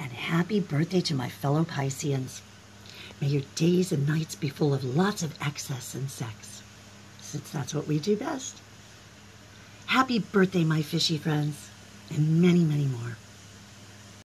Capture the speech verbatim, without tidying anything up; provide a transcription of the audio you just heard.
and happy birthday to my fellow Pisceans. May your days and nights be full of lots of excess and sex, since that's what we do best. Happy birthday, my fishy friends, and many, many more.